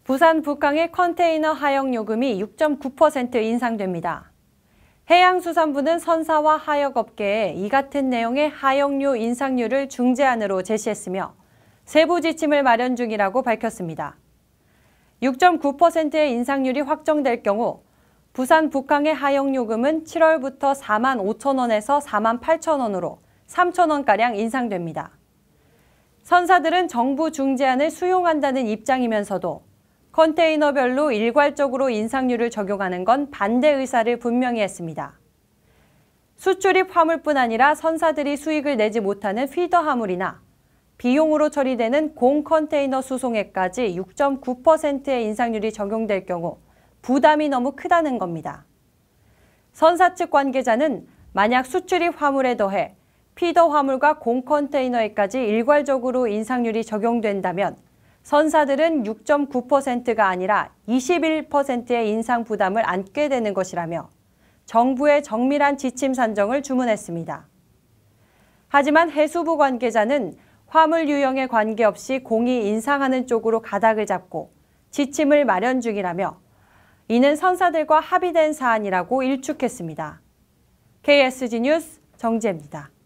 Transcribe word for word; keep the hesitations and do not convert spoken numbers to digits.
부산 북항의 컨테이너 하역 요금이 육 점 구 퍼센트 인상됩니다. 해양수산부는 선사와 하역업계에 이 같은 내용의 하역료 인상률을 중재안으로 제시했으며 세부 지침을 마련 중이라고 밝혔습니다. 육 점 구 퍼센트의 인상률이 확정될 경우 부산 북항의 하역요금은 칠월부터 사만 오천 원에서 사만 팔천 원으로 삼천 원가량 인상됩니다. 선사들은 정부 중재안을 수용한다는 입장이면서도 컨테이너별로 일괄적으로 인상률을 적용하는 건 반대 의사를 분명히 했습니다. 수출입 화물뿐 아니라 선사들이 수익을 내지 못하는 피더 화물이나 비용으로 처리되는 공 컨테이너 수송에까지 육 점 구 퍼센트의 인상률이 적용될 경우 부담이 너무 크다는 겁니다. 선사 측 관계자는 만약 수출입 화물에 더해 피더 화물과 공 컨테이너에까지 일괄적으로 인상률이 적용된다면 선사들은 육 점 구 퍼센트가 아니라 이십일 퍼센트의 인상 부담을 안게 되는 것이라며 정부의 정밀한 지침 산정을 주문했습니다. 하지만 해수부 관계자는 화물 유형에 관계없이 공이 인상하는 쪽으로 가닥을 잡고 지침을 마련 중이라며 이는 선사들과 합의된 사안이라고 일축했습니다. 케이에스지 뉴스 정지혜입니다.